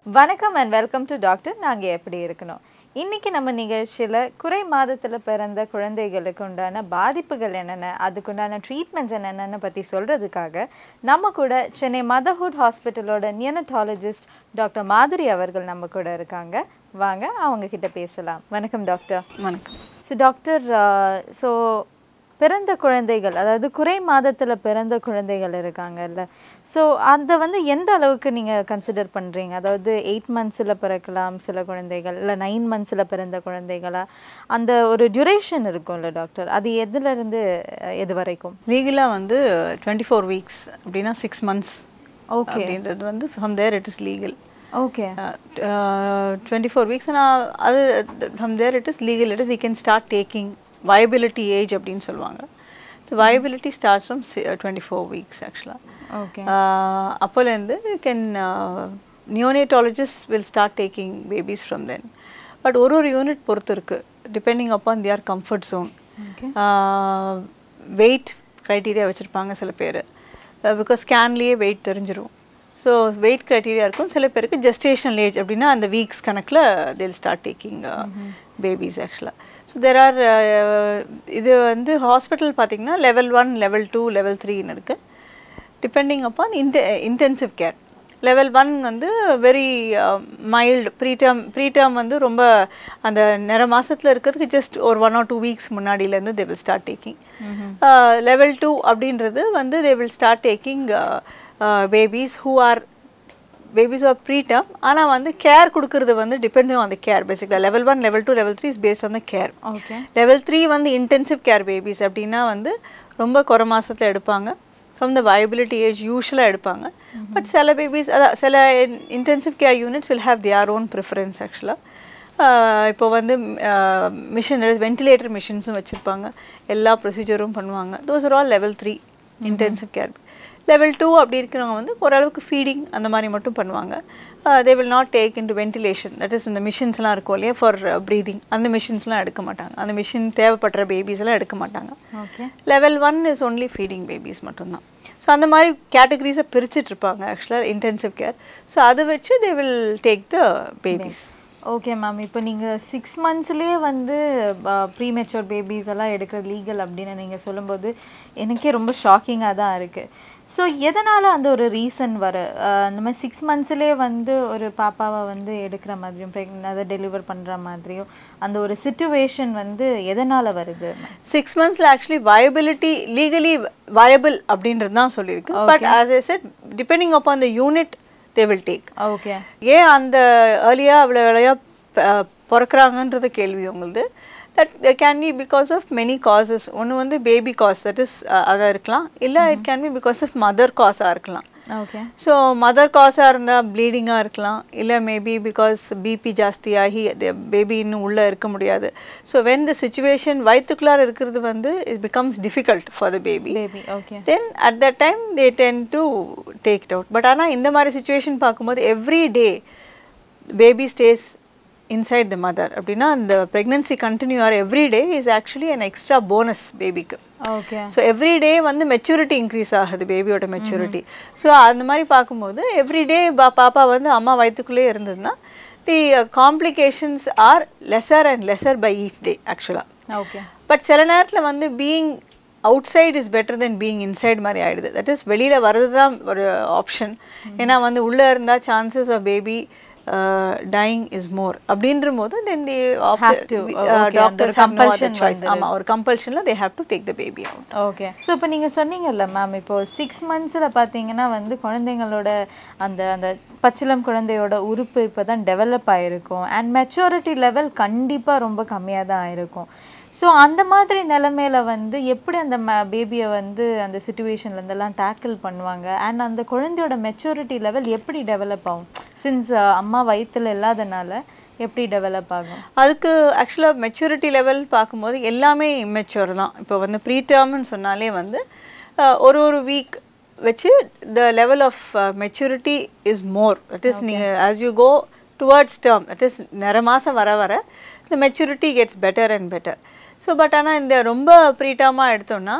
வணக்கம் and welcome to Dr. நாங்க எப்படி இருக்கணும். இன்னைக்கு நம்ம நிகழ்ச்சியில குறை மாதத்துல பிறந்த குழந்தைகளுக்கு உண்டான பாதிப்புகள் என்னென்ன, அதுக்குண்டான ட்ரீட்மெண்ட்ஸ் என்னென்னு பத்தி சொல்றதுக்காக நம்ம கூட சென்னை மதர்ஹுட் ஹாஸ்பிட்டலோட நியோனட்டாலஜிஸ்ட் டாக்டர் மாதுரி அவர்கள் நம்ம கூட இருக்காங்க. வாங்க அவங்க கிட்ட பேசலாம். வணக்கம் டாக்டர். வணக்கம். டாக்டர், பிறந்த குழந்தைகள், அதாவது குறை மாதத்தில் பிறந்த குழந்தைகள் இருக்காங்கல்ல, ஸோ அதை எந்த அளவுக்கு நீங்கள் கன்சிடர் பண்ணுறீங்க? அதாவது 8 monthஸில் பிறக்கலாம் சில குழந்தைகள், இல்லை 9 monthஸில் பிறந்த குழந்தைகளா? அந்த ஒரு டியூரேஷன் இருக்கும்ல டாக்டர், அது எதுலேருந்து எது வரைக்கும்? லீகலாக 24 weeks அப்படின்னா 6 months. ஓகே. அப்படின்றது from there it is legal. Okay. 24 weeks ஆனால் அது from there it is legal. It is we can start taking viability age அப்படினு சொல்வாங்க. So viability starts from 24 weeks actually. Okay. அப்போல இருந்து you can neonatologists will start taking babies from then. But ஒரு unit பொறுத்து இருக்கு, depending upon their comfort zone. Okay. Weight criteria வச்சிருப்பாங்க சில பேர், because scanலயே weight தெரிஞ்சிரும். So weight criteria இருக்கும். சில பேருக்கு gestational age அப்படினா அந்த வீக்ஸ் கணக்குல they'll start taking babies actually. So there are இது ஹாஸ்பிட்டல் பார்த்தீங்கன்னா level 1, level 2, level 3 ன்னு இருக்கு, depending upon intensive care. level 1 very mild preterm ரொம்ப அந்த நிற மாசத்துல இருக்கிறதுக்கு just ஒரு 1 or 2 weeks முன்னாடில இருந்து they will start taking. level 2 அப்படின்றது they will start taking babies who are preterm. ஆனால் care கொடுக்கிறது depending on the care basically. level 1, level 2, level 3 is based on the care. Okay. level 3 intensive care babies அப்படின்னா ரொம்ப குறை மாசத்துல எடுப்பாங்க, from the viability age usually எடுப்பாங்க. But சில babies சில intensive care units will have their own preference actually. இப்போ machineries ventilator மிஷின்ஸும் வச்சுருப்பாங்க, எல்லா ப்ரொசீஜரும் பண்ணுவாங்க. those are all level 3 intensive care. level 2 அப்படி இருக்கிறவங்க ஓரளவுக்கு ஃபீடிங் அந்த மாதிரி மட்டும் பண்ணுவாங்க. they will not take into ventilation, that is இந்த மிஷின்ஸ்லாம் இருக்கும் இல்லையா ஃபார் ப்ரீதிங், அந்த மிஷின்ஸ்லாம் எடுக்க மாட்டாங்க. அந்த மிஷின் தேவைப்படுற பேபிஸ்லாம் எடுக்க மாட்டாங்க. level 1 is only feeding babies மட்டும்தான். ஸோ அந்த மாதிரி கேட்டகரிஸை பிரிச்சுட்டு இருப்பாங்க ஆக்சுவலாக இன்டென்சிவ் கேர். ஸோ அதை வச்சு they will take the babies. Okay ma'am, இப்போ நீங்கள் 6 monthsலேயே ப்ரீமெச்சூர் பேபிஸ் எல்லாம் எடுக்கிறது லீகல் அப்படின்னு நீங்கள் சொல்லும்போது எனக்கே ரொம்ப ஷாக்கிங்காக தான் இருக்குது. ஸோ எதனால் அந்த ஒரு ரீசன் இந்த மாதிரி 6 monthsலேயே ஒரு பாப்பாவை எடுக்கிற மாதிரியும் அதை டெலிவர் பண்ணுற மாதிரியும் அந்த ஒரு சிச்சுவேஷன் எதனால் வருது? 6 monthsல ஆக்சுவலி வயபிலிட்டி லீகலி வயபிள் அப்படின்றது தான் சொல்லியிருக்கு. But as I said, depending upon the unit they will take. Okay. ஏன் அந்த earlier அவ்வளோ வேலையா பிறக்கிறாங்கன்றது கேள்வி உங்களுக்கு. that can be because of many causes. ஒன்று baby cause, that is அதாக இருக்கலாம், இல்லை it can be because of mother cause-ஆக இருக்கலாம். Okay. ஸோ மதர் காஸாக இருந்தால் ப்ளீடிங்காக இருக்கலாம், இல்லை மேபி பிகாஸ் பிபி ஜாஸ்தியாகி பேபி இன்னும் உள்ளே இருக்க முடியாது. ஸோ வென் த சிச்சுவேஷன் வயிற்றுக்குள்ளார இருக்கிறது it becomes difficult for the baby. Then at that time they tend to take it out. But ஆனால் இந்த மாதிரி சிச்சுவேஷன் பார்க்கும்போது every day baby stays inside the mother அப்படின்னா அந்த pregnancy continue ஆகிற every day is actually an extra bonus பேபிக்கு. Okay. So every day maturity increase ஆகுது பேபியோட maturity. So அந்த மாதிரி பார்க்கும்போது every day பாப்பா அம்மா வயிற்றுக்குள்ளே இருந்ததுன்னா the complications are lesser and lesser by each day actually. Okay. But சில நேரத்தில் being outside is better than being inside மாதிரி ஆயிடுது. That is வெளியில் வர்றது தான் ஒரு ஆப்ஷன். ஏன்னா உள்ளே இருந்தால் chances of baby dying is more அப்படின்ற போது then they doctors have no other choice. ஆமா, ஒரு கம்பல்ஷன்ல they have to take the baby out. ஓகே. ஸோ இப்போ நீங்கள் சொன்னீங்கல்ல மேம், இப்போ 6 monthsல பார்த்தீங்கன்னா குழந்தைங்களோட அந்த அந்த பச்சிளம் குழந்தையோட உறுப்பு இப்போ தான் டெவலப் ஆகிருக்கும் அண்ட் மெச்சூரிட்டி லெவல் கண்டிப்பாக ரொம்ப கம்மியாக தான் ஆயிருக்கும். ஸோ அந்த மாதிரி நிலைமையில எப்படி அந்த பேபியை அந்த சிச்சுவேஷன்லேருந்தெல்லாம் டேக்கிள் பண்ணுவாங்க அண்ட் அந்த குழந்தையோட மெச்சூரிட்டி லெவல் எப்படி டெவலப் ஆகும்? சின்ஸ் அம்மா வயிற்றுல இல்லாதனால எப்படி டெவலப் ஆகும்? அதுக்கு ஆக்சுவலாக மெச்சூரிட்டி லெவல் பார்க்கும்போது எல்லாமே இம்மெச்சூர் தான். இப்போ ப்ரீடேர்ம்னு சொன்னாலே ஒரு வீக் வச்சு the level of maturity is more. That is as you go towards term, that is நிற மாதம் வர the maturity gets better and better. So but ஆனால் இந்த ரொம்ப ப்ரீடேர்மாக எடுத்தோம்னா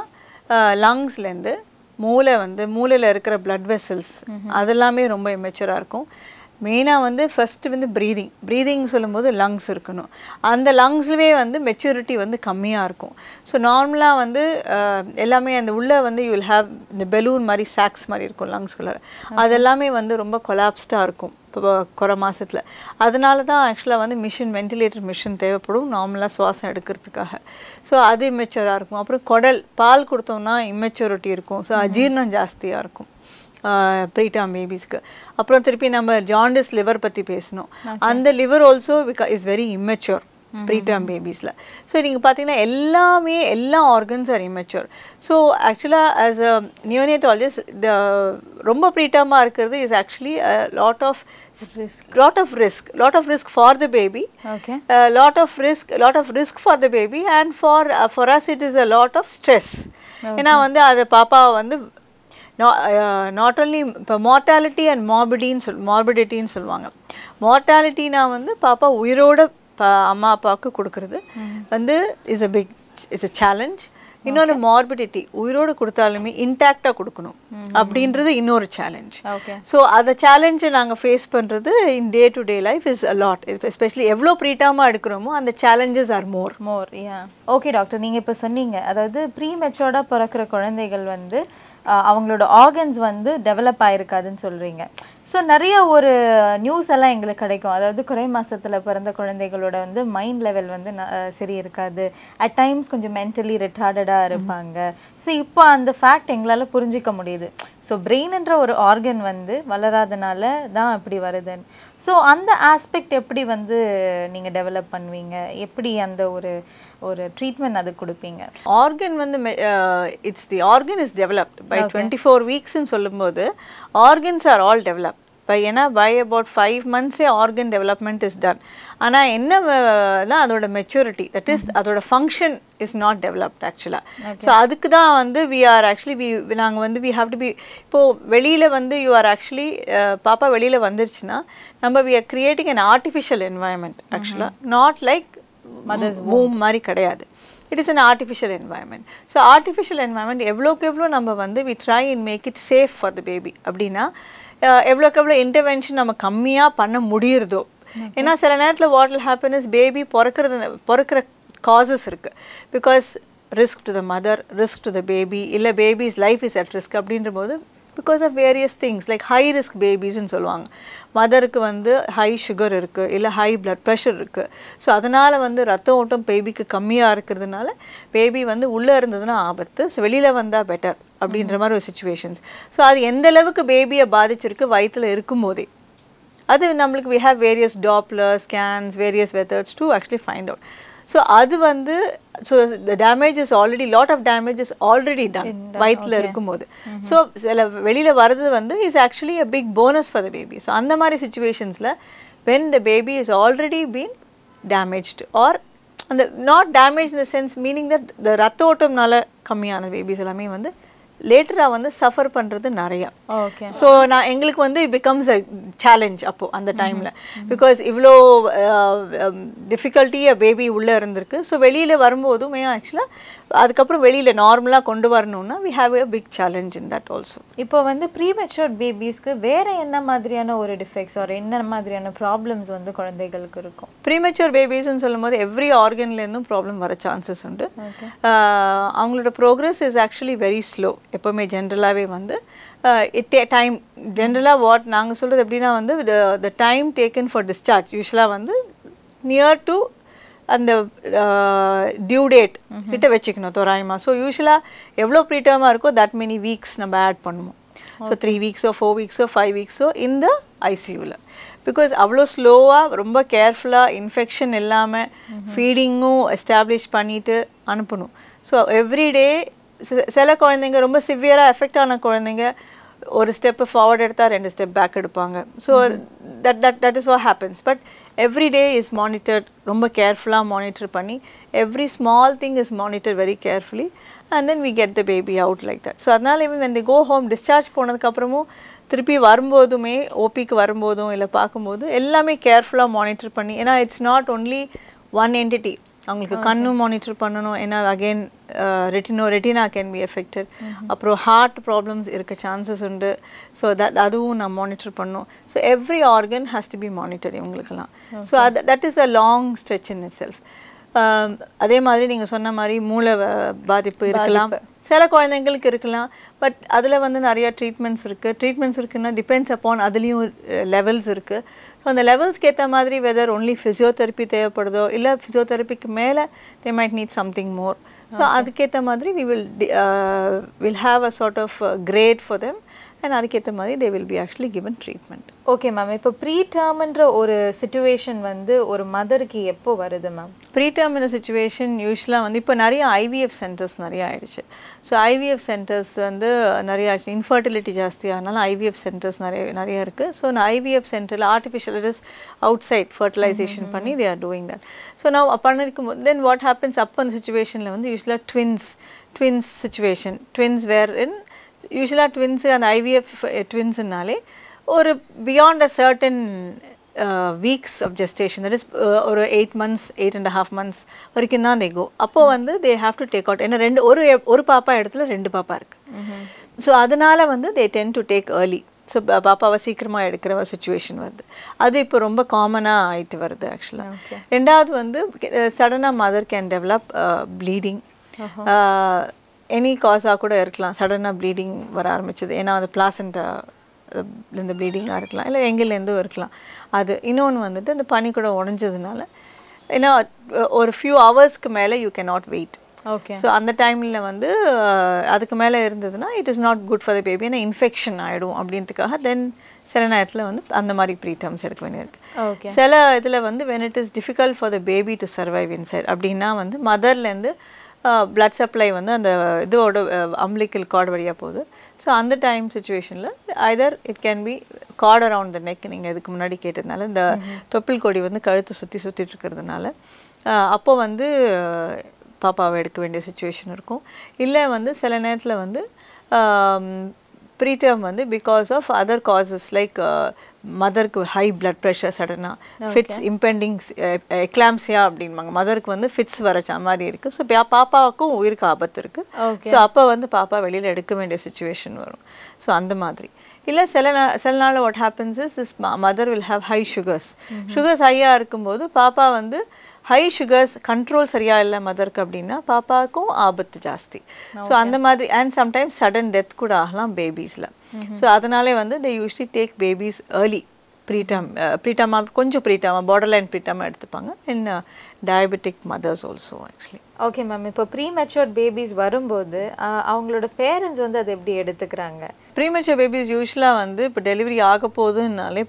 லங்ஸ்லேருந்து மூளையில் இருக்கிற blood vessels அதெல்லாமே ரொம்ப இம்மெச்சூராக இருக்கும். மெயினாக வந்து ஃபஸ்ட்டு வந்து ப்ரீதிங் சொல்லும்போது லங்ஸ் இருக்கணும். அந்த லங்ஸ்லேயே வந்து மெச்சூரிட்டி வந்து கம்மியாக இருக்கும். ஸோ நார்மலாக வந்து எல்லாமே அந்த உள்ளே வந்து யூ வில் ஹேவ் இந்த பெலூன் மாதிரி சாக்ஸ் மாதிரி இருக்கும் லங்ஸ்குள்ளே. அதெல்லாமே வந்து ரொம்ப கொலாப்ஸ்டாக இருக்கும் இப்போ குறை மாதத்தில். அதனால தான் ஆக்சுவலாக வந்து வென்டிலேட்டர் மிஷின் தேவைப்படும் நார்மலாக சுவாசம் எடுக்கிறதுக்காக. ஸோ அது இம்மெச்சூராக இருக்கும். அப்புறம் குடல் பால் கொடுத்தோம்னா இம்மெச்சூரிட்டி இருக்கும். ஸோ அஜீர்ணம் ஜாஸ்தியாக இருக்கும் ப்ரீடம் பேபிஸ்க்கு. அப்புறம் திருப்பி நம்ம ஜாண்டிஸ் லிவர் பற்றி பேசணும். அந்த liver also is very immature preterm பேபிஸில். ஸோ நீங்கள் பார்த்தீங்கன்னா எல்லா ஆர்கன்ஸ் ஆர் இம்மெச்சூர். ஸோ ஆக்சுவலாக ஆஸ் அ நியோனேட்டாலஜிஸ்ட் ரொம்ப ப்ரீட்டமாக இருக்கிறது is actually lot of risk for the baby. Okay. lot of risk for the baby, and for us it is a lot of stress. ஏன்னா வந்து அது பாப்பா வந்து not only இப்போ மார்ட்டாலிட்டி அண்ட் மார்பிடிட்டின்னு சொல்லுவாங்க. மார்ட்டாலிட்டினா வந்து பாப்பா உயிரோட அம்மா அப்பாவுக்கு கொடுக்கறது வந்து இஸ் a challenge. இன்னொரு மார்பிடிட்டி உயிரோடு கொடுத்தாலுமே இன்டாக்டாக கொடுக்கணும் அப்படின்றது இன்னொரு சேலஞ்ச். ஸோ அந்த சேலஞ்சை நாங்கள் ஃபேஸ் பண்ணுறது in day to day life is a lot. Especially எவ்வளோ ப்ரீட்டமாக எடுக்கிறோமோ அந்த challenges are more. Okay doctor, நீங்கள் இப்போ சொன்னீங்க அதாவது ப்ரீ மெச்சோர்டாக பிறக்கிற குழந்தைகள் வந்து அவங்களோட ஆர்கன்ஸ் வந்து டெவலப் ஆகிருக்காதுன்னு சொல்கிறீங்க. ஸோ நிறைய ஒரு நியூஸ் எல்லாம் எங்களுக்கு கிடைக்கும். அதாவது குறை மாதத்தில் பிறந்த குழந்தைகளோட வந்து மைண்ட் லெவல் வந்து சரி இருக்காது, அட் டைம்ஸ் கொஞ்சம் மென்டலி ரிட்டார்டடாக இருப்பாங்க. ஸோ இப்போ அந்த ஃபேக்ட் எங்களால் புரிஞ்சிக்க முடியுது. ஸோ பிரெயின்ன்ற ஒரு ஆர்கன் வந்து வளராதனால தான் அப்படி வருதுன்னு. ஸோ அந்த ஆஸ்பெக்ட் எப்படி வந்து நீங்கள் டெவலப் பண்ணுவீங்க, எப்படி அந்த ஒரு ட்ரீட்மெண்ட் அது கொடுப்பீங்க? ஆர்கன் வந்து the organ is developed by 24 வீக்ஸ்ன்னு சொல்லும்போது ஆர்கன்ஸ் ஆர் ஆல் டெவலப் ஏன்னா by about 5 months organ development is done. ஆனால் என்ன அதோட மெச்சூரிட்டி, தட் இஸ் அதோட ஃபங்க்ஷன் இஸ் நாட் டெவலப்ட் ஆக்சுவலாக. ஸோ அதுக்கு தான் வந்து நாங்கள் வந்து வி ஹாவ் டு பி இப்போது வெளியில் வந்து யூ ஆர் ஆக்சுவலி பாப்பா வெளியில் வந்துருச்சுன்னா நம்ம we are creating an artificial environment ஆக்சுவலாக, நாட் லைக் மதர்ஸ் womb மாதிரி கிடையாது. It is an artificial environment. So artificial environment எவ்வளோக்கு எவ்வளோ நம்ம வந்து we try and make it safe for the baby அப்படின்னா எவ்வளோக்கு எவ்வளோ இன்டர்வென்ஷன் நம்ம கம்மியாக பண்ண முடியுறதோ. ஏன்னா சில நேரத்தில் what will happen is baby பிறக்கிற காசஸ் இருக்குது. Because risk to the mother, risk to the baby, இல்லை baby's life is at risk அப்படின்ற போது because of various things like high risk பேபிஸ்ன்னு சொல்லுவாங்க. மதருக்கு வந்து ஹை சுகர் இருக்குது, இல்லை ஹை பிளட் ப்ரெஷர் இருக்குது. ஸோ அதனால் வந்து ரத்த ஓட்டம் பேபிக்கு கம்மியாக இருக்கிறதுனால பேபி வந்து உள்ளே இருந்ததுன்னா ஆபத்து, ஸோ வெளியில் வந்தால் பெட்டர் அப்படின்ற மாதிரி ஒரு சுச்சுவேஷன்ஸ். ஸோ அது எந்த அளவுக்கு பேபியை பாதிச்சிருக்கு வயிற்றில் இருக்கும் போதே அது நம்மளுக்கு we have various Doppler scans, various methods to actually find out. So அது வந்து so the damage is already, lot of damage is already done வயிற்றில் இருக்கும்போது. ஸோ சில வெளியில் வர்றது வந்து is actually a big bonus for the baby. So அந்த மாதிரி சுச்சுவேஷன்ஸில் when the baby is already been damaged or அந்த not damaged in the sense meaning that the ரத்த ஓட்டம்னால கம்மியான பேபிஸ் எல்லாமே வந்து லேட்டராக வந்து சஃபர் பண்ணுறது நிறையா. ஸோ எங்களுக்கு வந்து இட் பிகம்ஸ் அ சேலஞ்ச் அப்போது அந்த டைமில். பிகாஸ் இவ்வளோ டிஃபிகல்ட்டியாக பேபி உள்ளே இருந்திருக்கு. ஸோ வெளியில் வரும்போதும் ஆக்சுவலாக அதுக்கப்புறம் வெளியில் நார்மலாக கொண்டு வரணும்னா we have a big challenge in that also. இப்போ வந்து ப்ரீமெச்சூர் பேபிஸ்க்கு வேறு என்ன மாதிரியான ஒரு டிஃபெக்ட்ஸ் ஒரு என்ன மாதிரியான ப்ராப்ளம்ஸ் வந்து குழந்தைகளுக்கு இருக்கும்? ப்ரீமெச்சூர் பேபிஸ்ன்னு சொல்லும் போது எவ்ரி ஆர்கன்லேருந்தும் ப்ராப்ளம் வர சான்சஸ் உண்டு. அவங்களோட progress is actually very slow. எப்போவுமே ஜென்ரலாகவே வந்து டைம் ஜென்ரலாக வாட் நாங்கள் சொல்கிறது எப்படின்னா வந்து the time taken for discharge யூஸ்வலாக வந்து நியர் டு அந்த டியூ டேட் கிட்ட வச்சுக்கணும் தோராயமாக. ஸோ யூஸ்வலாக எவ்வளோ ப்ரீட்டர்மாக இருக்கோ தட் மெனி வீக்ஸ் நம்ம ஆட் பண்ணுவோம். ஸோ 3 weeksோ 4 weeksோ 5 weeksோ இந்த ஐசியூவில். பிகாஸ் அவ்வளோ ஸ்லோவாக ரொம்ப கேர்ஃபுல்லாக இன்ஃபெக்ஷன் இல்லாமல் ஃபீடிங்கும் எஸ்டாப்ளிஷ் பண்ணிவிட்டு அனுப்பணும். ஸோ எவ்ரிடே சில குழந்தைங்க ரொம்ப சிவியராக எஃபெக்ட் ஆன குழந்தைங்க ஒரு ஸ்டெப்பு ஃபார்வர்ட் எடுத்தால் 2 ஸ்டெப் பேக் எடுப்பாங்க. So that is what happens. But every day is monitored, ரொம்ப கேர்ஃபுல்லாக மானிட்டர் பண்ணி every small thing is monitor very carefully and then we get the baby out like that. So அதனால் even when they go home discharge போனதுக்கப்புறமும் திருப்பி வரும்போதுமே ஓபிக்கு வரும்போதும் இல்லை பார்க்கும்போது எல்லாமே கேர்ஃபுல்லாக மானிட்டர் பண்ணி, ஏன்னா it's not only one entity, அவங்களுக்கு கண்ணு மானிட்டர் பண்ணணும். ஏன்னா again retina can be affected. அப்புறம் ஹார்ட் ப்ராப்ளம்ஸ் இருக்க சான்சஸ் உண்டு. ஸோ அதுவும் நான் மானிட்டர் பண்ணணும். So every organ has to be monitor இவங்களுக்கெல்லாம். So that is a long stretch in itself. அதே மாதிரி நீங்கள் சொன்ன மாதிரி மூளை பாதிப்பு இருக்கலாம், சில குழந்தைங்களுக்கு இருக்கலாம். பட் அதில் வந்து நிறையா ட்ரீட்மெண்ட்ஸ் இருக்குன்னா டிபெண்ட்ஸ் அப்பான் அதுலேயும் லெவல்ஸ் இருக்குது. ஸோ அந்த லெவல்ஸ்க்கு ஏற்ற மாதிரி வெதர் ஒன்லி ஃபிசியோதெரப்பி தேவைப்படுதோ இல்லை ஃபிசியோதெரப்பிக்கு மேலே they might need something more. So அதுக்கேற்ற மாதிரி will have a sort of grade for them and அதுக்கேற்ற மாதிரி they will be actually given treatment. Okay ma'am, இப்போ ப்ரீடேர்ம்ன்ற ஒரு சிச்சுவேஷன் வந்து ஒரு மதருக்கு எப்போ வருது மேம்? ப்ரீடேர்ம் இந்த சிச்சுவேஷன் யூஸ்வலாக வந்து இப்போ நிறைய ஐவிஎஃப் சென்டர்ஸ் நிறைய ஆயிடுச்சு. ஸோ ஐவிஎஃப் சென்டர்ஸ் வந்து நிறைய ஆச்சு. இன்ஃபர்டிலிட்டி ஜாஸ்தியாகனால ஐவிஎஃப் சென்டர்ஸ் நிறைய இருக்குது. ஸோ நான் ஐவிஎஃப் சென்டரில் artificial it is outside fertilisation பண்ணி they are doing that. So நான் பண்ணிருக்கும் போது தென் வாட் ஹேப்பன்ஸ் அப்போ அந்த சுச்சுவேஷனில் வந்து யூஸ்வலாக ட்வின்ஸ் சுச்சுவேஷன் வேர் இன் யூஸ்வலாக ட்வின்ஸு அந்த ஐவிஎஃப் ட்வின்ஸுனாலே ஒரு beyond a certain weeks of gestation, that is ஒரு 8 months 8.5 months வரைக்கும் தான் தே கோ. அப்போது வந்து they have to take out. ஏன்னா ஒரு பாப்பா இடத்துல 2 பாப்பா இருக்குது. ஸோ அதனால் வந்து they tend to take early. So பாப்பாவை சீக்கிரமாக எடுக்கிற ஒரு சுச்சுவேஷன் வருது. அது இப்போ ரொம்ப காமனாக ஆகிட்டு வருது ஆக்சுவலாக. ரெண்டாவது வந்து சடனாக mother can develop bleeding. Any காஸாக கூட இருக்கலாம். சடனாக ப்ளீடிங் வர ஆரம்பிச்சது ஏன்னா அது பிளாசண்டாலேருந்து ப்ளீடிங்காக இருக்கலாம், இல்லை எங்கேலேருந்தும் இருக்கலாம். அது இன்னொன்று வந்துட்டு அந்த பனி கூட உடஞ்சதுனால ஏன்னா ஒரு ஃபியூ ஹவர்ஸ்க்கு மேலே you can not wait. Okay. So அந்த டைமில் வந்து அதுக்கு மேலே இருந்ததுன்னா it is not good for the baby, ஏன்னா இன்ஃபெக்ஷன் ஆகிடும் அப்படின்றதுக்காக தென் சில நேரத்தில் வந்து அந்த மாதிரி ப்ரீடேர்ம்ஸ் எடுக்க வேண்டியிருக்கு. சில இதில் வந்து when it is difficult for the baby to survive inside அப்படின்னா வந்து மதர்லேருந்து blood supply வந்து அந்த இதோட umbilical cord வழியாக போகுது. ஸோ அந்த டைம் சுச்சுவேஷனில் either it can be cord around the neck. நீங்கள் இதுக்கு முன்னாடி கேட்டதுனால இந்த தொப்புள் கொடி வந்து கழுத்தை சுற்றிட்டு இருக்கிறதுனால அப்போ வந்து பாப்பாவை எடுக்க வேண்டிய சுச்சுவேஷன் இருக்கும். இல்லை வந்து சில நேரத்தில் வந்து ப்ரீடேர்ம் வந்து because of other causes like மதருக்கு ஹை பிளட் ப்ரெஷர், சடனாக ஃபிட்ஸ், இம்பெண்டிங் எக்லாம்சியா அப்படின்பாங்க. மதருக்கு வந்து ஃபிட்ஸ் வர மாதிரி இருக்குது. ஸோ பாப்பாவுக்கும் உயிருக்கு ஆபத்து இருக்குது. ஸோ அப்போ வந்து பாப்பா வெளியில் எடுக்க வேண்டிய சுச்சுவேஷன் வரும். ஸோ அந்த மாதிரி இல்லை சில நாள் what happens is this mother will have high sugars ஹையாக இருக்கும்போது பாப்பா வந்து ஹை சுகர்ஸ் கண்ட்ரோல் சரியாக இல்லை மதருக்கு அப்படின்னா பாப்பாவுக்கும் ஆபத்து ஜாஸ்தி. ஸோ அந்த மாதிரி அண்ட் சம்டைம்ஸ் சடன் டெத் கூட ஆகலாம் பேபிஸில். ஸோ அதனாலே வந்து they usually take babies early ப்ரீடேர்மாக கொஞ்சம் பார்டர் லைன் ப்ரீடேர்மாக எடுத்துப்பாங்க in diabetic mothers also actually. Okay ma'am, இப்போ ப்ரீமெச்சூர் பேபிஸ் வரும்போது அவங்களோட பேரண்ட்ஸ் வந்து அதை எப்படி எடுத்துக்கிறாங்க? ப்ரீமெச்சூர் பேபிஸ் யூஸ்வலாக வந்து இப்போ டெலிவரி ஆக போகுதுன்னாலே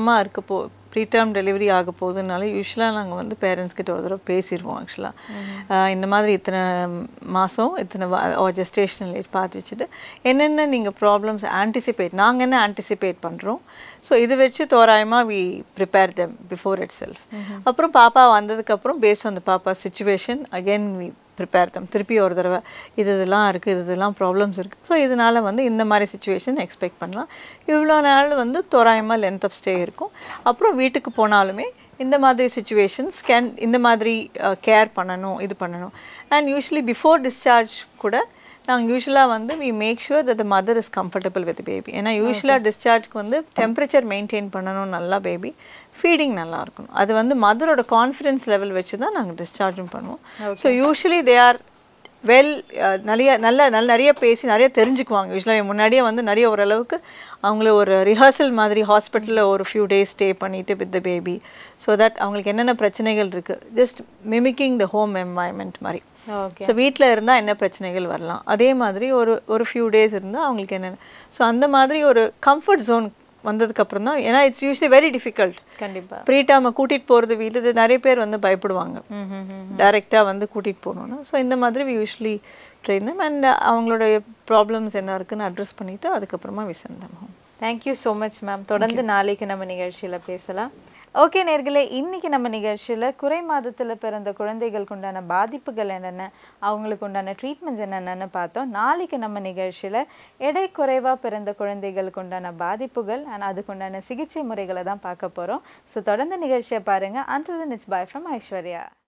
ப்ரீடேர்ம் டெலிவரி ஆக போகுதுனால யூஸ்வலாக நாங்கள் வந்து பேரண்ட்ஸ்கிட்ட ஒரு தடவை பேசிடுவோம். ஆக்சுவலாக இந்த மாதிரி இத்தனை மாதம் இத்தனை ஜெஸ்டேஷனல் ஏஜ் பார்த்து வச்சுட்டு என்னென்ன நீங்கள் ப்ராப்ளம்ஸ் நாங்கள் என்ன ஆன்டிசிபேட் பண்ணுறோம். ஸோ இது வச்சு தோராயமாக we prepare them before itself. அப்புறம் பாப்பா வந்ததுக்கப்புறம் பேஸ்ட் ஆன் த பாப்பா situation again we prepare them. திருப்பி ஒரு தடவை இதெல்லாம் இருக்குது, இதெல்லாம் ப்ராப்ளம்ஸ் இருக்குது. ஸோ இதனால் வந்து இந்த மாதிரி சுச்சுவேஷன் எக்ஸ்பெக்ட் பண்ணலாம். இவ்வளோ நாள் வந்து தோராயமாக லென்த் ஆஃப் ஸ்டே இருக்கும். அப்புறம் வீட்டுக்கு போனாலுமே இந்த மாதிரி சுச்சுவேஷன்ஸ் இந்த மாதிரி கேர் பண்ணணும், இது பண்ணணும். அண்ட் யூஸ்வலி பிஃபோர் டிஸ்சார்ஜ் கூட நாங்கள் யூஸ்வலாக வந்து we make sure that the mother is comfortable with baby. ஏன்னா யூஸ்வலாக டிஸ்சார்ஜ்க்கு வந்து டெம்பரேச்சர் மெயின்டைன் பண்ணணும், நல்லா பேபி ஃபீடிங் நல்லா இருக்கணும். அது வந்து மதரோட கான்ஃபிடென்ஸ் லெவல் வச்சு தான் நாங்கள் டிஸ்சார்ஜும் பண்ணுவோம். So usually they are well நிறைய பேசி நிறைய தெரிஞ்சுக்குவாங்க. யூஸ்வலாக முன்னாடியே வந்து நிறைய ஓரளவுக்கு அவங்கள ஒரு ரிஹர்சல் மாதிரி ஹாஸ்பிட்டலில் ஒரு ஃபியூ டேஸ் ஸ்டே பண்ணிவிட்டு with the baby so that அவங்களுக்கு என்னென்ன பிரச்சனைகள் இருக்குது just mimicking the home environment மாதிரி. ஸோ வீட்டில் இருந்தால் என்ன பிரச்சனைகள் வரலாம், அதே மாதிரி ஒரு ஃபியூ டேஸ் இருந்தால் அவங்களுக்கு என்னென்ன. ஸோ அந்த மாதிரி ஒரு கம்ஃபர்ட் ஜோன் வந்ததுக்கப்புறம் தான், ஏன்னா இட்ஸ் யூஸ்வலி வெரி டிஃபிகல்ட். கண்டிப்பாக ப்ரீடேர்மை கூட்டிகிட்டு போகிறது வீட்டில் நிறைய பேர் வந்து பயப்படுவாங்க டைரெக்டாக வந்து கூட்டிகிட்டு போகணுன்னா. ஸோ இந்த மாதிரி we usually train them and அவங்களோட ப்ராப்ளம்ஸ் என்ன இருக்குன்னு அட்ரஸ் பண்ணிவிட்டு அதுக்கப்புறமா we send them home. Thank you so much ma'am. தொடர்ந்து நாளைக்கு நம்ம நிகழ்ச்சியில் பேசலாம். ஓகே நேர்களே, இன்னைக்கு நம்ம நிகழ்ச்சியில் குறை மாதத்தில் பிறந்த குழந்தைகளுக்கு உண்டான பாதிப்புகள் என்னென்ன, அவங்களுக்கு உண்டான ட்ரீட்மெண்ட்ஸ் என்னென்னு பார்த்தோம். நாளைக்கு நம்ம நிகழ்ச்சியில் எடை குறைவாக பிறந்த குழந்தைகளுக்கு உண்டான பாதிப்புகள் அண்ட் அதுக்குண்டான சிகிச்சை முறைகளை தான் பார்க்க போகிறோம். ஸோ தொடர்ந்து நிகழ்ச்சியை பாருங்கள். Until then, it's bye from Aishwarya.